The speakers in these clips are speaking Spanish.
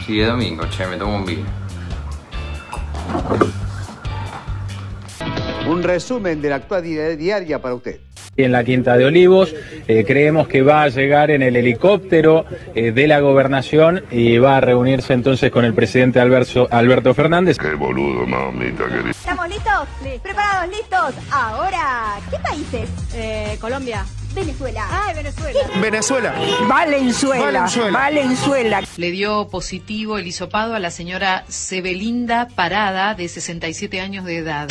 Sí, es domingo, che, me tomo un vino. Un resumen de la actualidad diaria para usted. En la Quinta de Olivos, creemos que va a llegar en el helicóptero de la gobernación y va a reunirse entonces con el presidente Alberto Fernández. Qué boludo, mamita querida. ¿Estamos listos? Sí. ¿Preparados? ¿Listos? Ahora, ¿qué países? Colombia. Venezuela. Ay, Venezuela. Venezuela. Valenzuela. Le dio positivo el hisopado a la señora Sebelinda Parada, de 67 años de edad.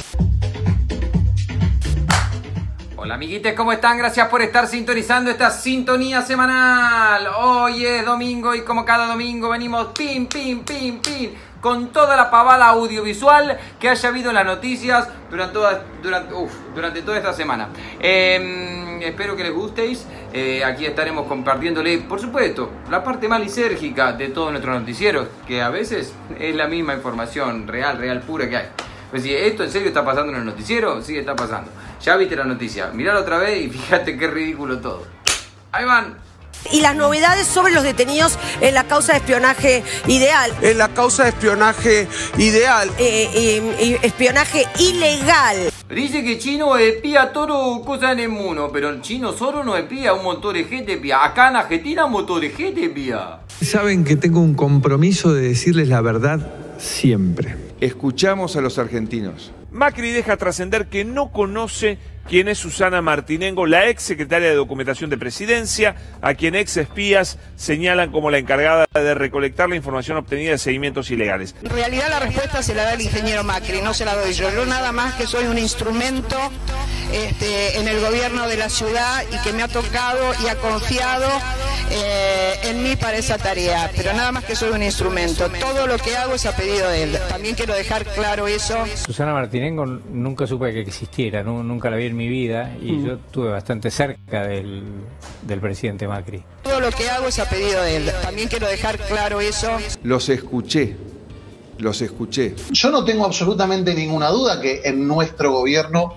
Hola amiguites, ¿cómo están? Gracias por estar sintonizando esta sintonía semanal. Hoy es domingo y como cada domingo venimos pim, con toda la pavada audiovisual que haya habido en las noticias durante toda esta semana. Espero que les gustéis. Aquí estaremos compartiéndole, por supuesto, la parte más lisérgica de todos nuestros noticieros, que a veces es la misma información real, pura que hay. Pues si esto en serio está pasando en el noticiero, sí está pasando. Ya viste la noticia, mirala otra vez y fíjate qué ridículo todo. Ahí van. Y las novedades sobre los detenidos en la causa de espionaje ideal. En la causa de espionaje ideal. Espionaje ilegal. Dice que chino espía todo cosa en el mundo, pero el chino solo no espía un montón de gente espía. Acá en Argentina un montón de gente espía. Saben que tengo un compromiso de decirles la verdad siempre. Escuchamos a los argentinos. Macri deja trascender que no conoce quién es Susana Martinengo, la ex secretaria de Documentación de Presidencia, a quien ex espías señalan como la encargada de recolectar la información obtenida de seguimientos ilegales. En realidad la respuesta se la da el ingeniero Macri, no se la doy yo. Yo nada más que soy un instrumento en el gobierno de la ciudad y que me ha tocado y ha confiado en mí para esa tarea, pero nada más que soy un instrumento. Todo lo que hago es a pedido de él. También quiero dejar claro eso. Susana Martinengo nunca supe que existiera, nunca la vi en mi vida y yo estuve bastante cerca del presidente Macri. Todo lo que hago es a pedido de él. También quiero dejar claro eso. Los escuché. Yo no tengo absolutamente ninguna duda que en nuestro gobierno,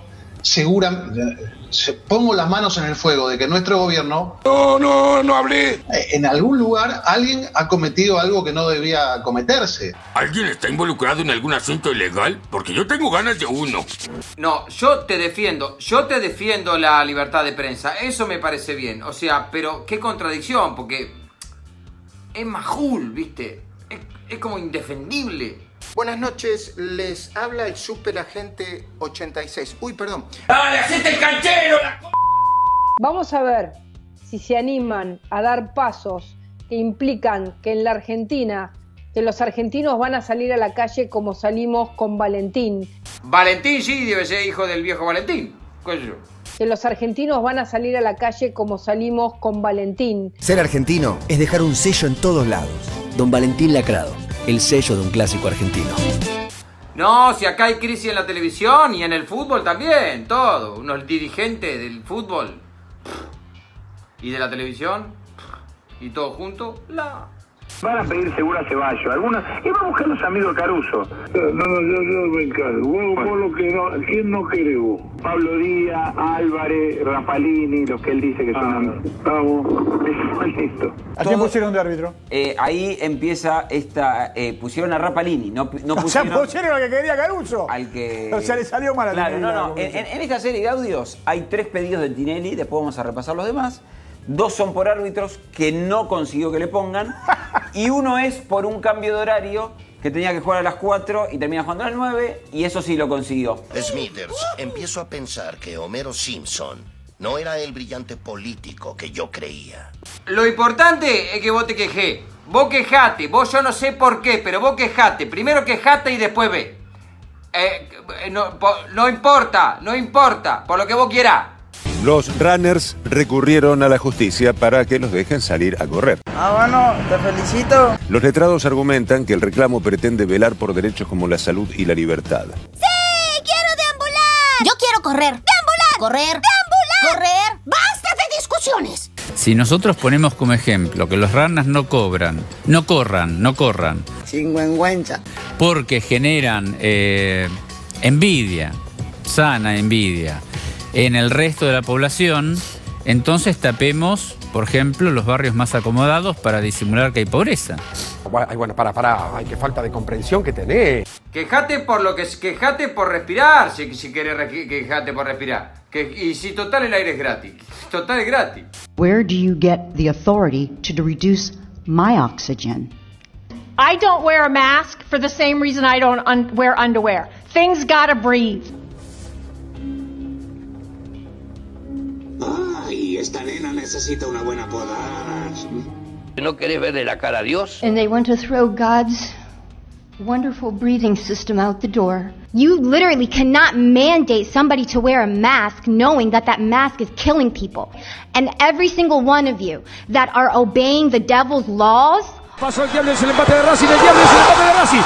pongo las manos en el fuego de que nuestro gobierno... No hablé. En algún lugar alguien ha cometido algo que no debía cometerse. ¿Alguien está involucrado en algún asunto ilegal? Porque yo tengo ganas de uno. No, yo te defiendo la libertad de prensa, eso me parece bien. O sea, pero qué contradicción, porque es majul, ¿viste? Es como indefendible. Buenas noches, les habla el superagente 86. Uy, perdón. ¡Dale, hacete el canchero! Vamos a ver si se animan a dar pasos que implican que en la Argentina, que los argentinos van a salir a la calle como salimos con Valentín. Valentín sí debe ser hijo del viejo Valentín. ¿Qué sé yo? Que los argentinos van a salir a la calle como salimos con Valentín. Ser argentino es dejar un sello en todos lados. Don Valentín Lacrado, el sello de un clásico argentino. No, si acá hay crisis en la televisión y en el fútbol también, todo. Unos dirigentes del fútbol y de la televisión y todo junto, Van a pedir seguro a Ceballos, algunos, y va a buscar los amigos de Caruso. No, yo me encargo. Vos lo que no, ¿quién no quiere vos? Pablo Díaz, Álvarez, Rapalini, los que él dice que son amigos. Vamos. Listo. ¿A quién pusieron de árbitro? Ahí empieza esta... pusieron a Rapalini, no pusieron... O sea, pusieron al que quería Caruso. Al que... O sea, le salió mal a Claro, Tinelli. no. En esta serie de audios hay 3 pedidos de Tinelli, después vamos a repasar los demás. 2 son por árbitros que no consiguió que le pongan. Y 1 es por un cambio de horario que tenía que jugar a las 4 y termina jugando a las 9. Y eso sí lo consiguió. Smithers, empiezo a pensar que Homero Simpson no era el brillante político que yo creía. Lo importante es que vos te quejé. Vos quejate. Vos yo no sé por qué, pero vos quejate. Primero quejate y después ve. No importa. Por lo que vos quieras. Los runners recurrieron a la justicia para que los dejen salir a correr. Bueno, te felicito. Los letrados argumentan que el reclamo pretende velar por derechos como la salud y la libertad. ¡Sí! ¡Quiero deambular! Yo quiero correr. ¡Deambular! ¡Correr! ¡Deambular! ¡Correr! ¡Basta de discusiones! Si nosotros ponemos como ejemplo que los runners no corran. Chingüengüencha. Porque generan envidia, sana envidia, en el resto de la población, entonces tapemos, por ejemplo, los barrios más acomodados para disimular que hay pobreza. Ay, bueno, pará. Ay, qué falta de comprensión que tenés. Quejate por respirar, si querés quejate por respirar. Y si total el aire es gratis. Total es gratis. Where do you get the authority to reduce my oxygen? I don't wear a mask for the same reason I don't wear underwear. Things gotta breathe. Ay, esta nena necesita una buena podada. ¿No querés verle la cara a Dios? And they want to throw God's wonderful breathing system out the door. You literally cannot mandate somebody to wear a mask knowing that that mask is killing people. And every single one of you that are obeying the devil's laws. Pasó el diablo, es el empate de Racing, el diablo es el empate de Racing.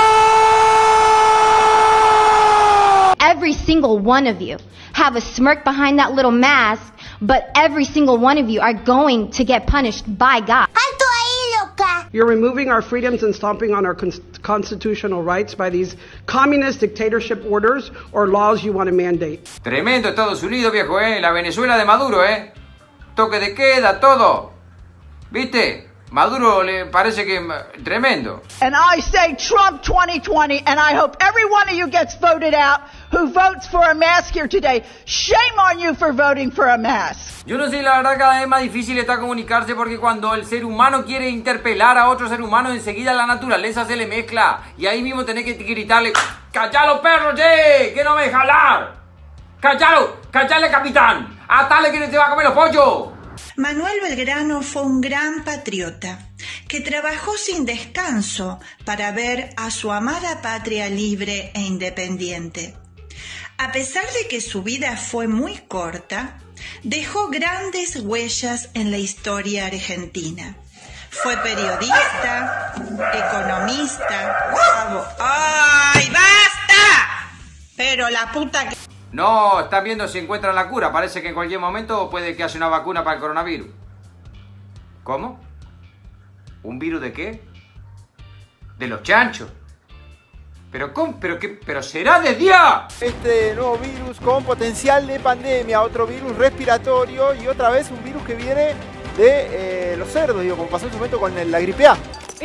Every single one of you have a smirk behind that little mask, but every single one of you are going to get punished by God. ¡Alto ahí, loca! You're removing our freedoms and stomping on our constitutional rights by these communist dictatorship orders or laws you want to mandate. Tremendo Estados Unidos, viejo, La Venezuela de Maduro, Toque de queda, todo. ¿Viste? Maduro le parece que tremendo. And I say Trump 2020, and I hope every one of you gets voted out who votes for a mask here today. Shame on you for voting for a mask. Yo no sé, la verdad cada vez más difícil está comunicarse porque cuando el ser humano quiere interpelar a otro ser humano, enseguida la naturaleza se le mezcla. Y ahí mismo tenés que gritarle, ¡callalo, perro, che! ¡Que no me deja hablar! ¡Callalo! ¡Callale, capitán! ¡Atale que te va a comer los pollos! Manuel Belgrano fue un gran patriota que trabajó sin descanso para ver a su amada patria libre e independiente. A pesar de que su vida fue muy corta, dejó grandes huellas en la historia argentina. Fue periodista, economista, ¡ay, basta! Pero la puta que... No, están viendo si encuentran la cura. Parece que en cualquier momento puede que haya una vacuna para el coronavirus. ¿Cómo? ¿Un virus de qué? De los chanchos. ¿Pero cómo? ¿Pero será de día? Este nuevo virus con potencial de pandemia, otro virus respiratorio y otra vez un virus que viene de los cerdos, digo, como pasó en su momento con la gripe A.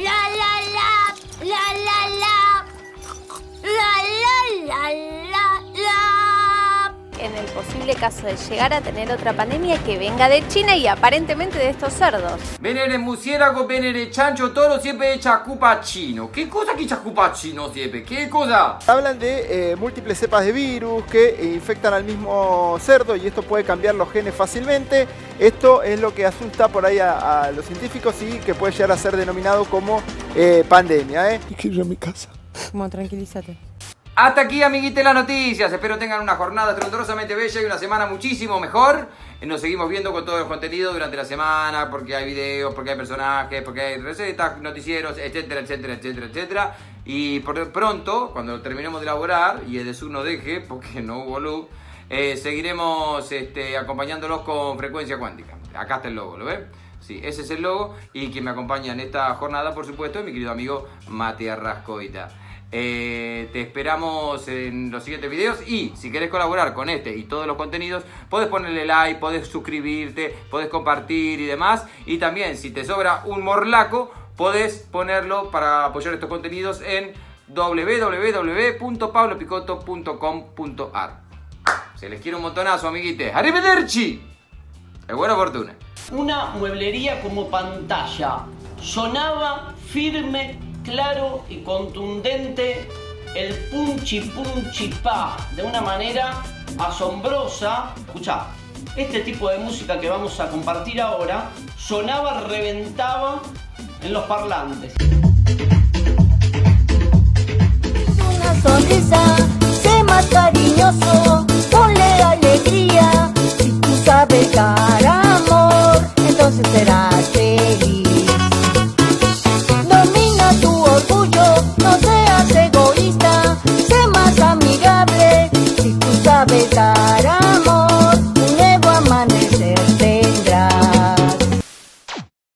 En el posible caso de llegar a tener otra pandemia que venga de China y aparentemente de estos cerdos. Venere murciélago, venere chancho, todo siempre echa cupachino. ¿Qué cosa que echa cupachino siempre? ¿Qué cosa? Hablan de múltiples cepas de virus que infectan al mismo cerdo y esto puede cambiar los genes fácilmente. Esto es lo que asusta por ahí a los científicos y que puede llegar a ser denominado como pandemia. Y que ir a mi casa. Como tranquilízate. Hasta aquí, amiguites, las noticias. Espero tengan una jornada estrondorosamente bella y una semana muchísimo mejor. Nos seguimos viendo con todo el contenido durante la semana, porque hay videos, porque hay personajes, porque hay recetas, noticieros, etcétera, etcétera, etcétera, etcétera. Y pronto, cuando terminemos de elaborar y Edesur nos deje, porque no hubo luz, seguiremos acompañándolos con frecuencia cuántica. Acá está el logo, ¿lo ven? Sí, ese es el logo. Y quien me acompaña en esta jornada, por supuesto, es mi querido amigo Mate Arrascoita. Te esperamos en los siguientes videos y si querés colaborar con este y todos los contenidos, podés ponerle like, podés suscribirte, podés compartir y demás. Y también si te sobra un morlaco, podés ponerlo para apoyar estos contenidos en www.pablopicotto.com.ar. Se les quiere un montonazo, amiguites. ¡Arrivederci! Es buena fortuna. Una mueblería como pantalla. Sonaba firme, claro y contundente el punchi punchi pa de una manera asombrosa. Escuchá, este tipo de música que vamos a compartir ahora sonaba, reventaba en los parlantes. Una sonrisa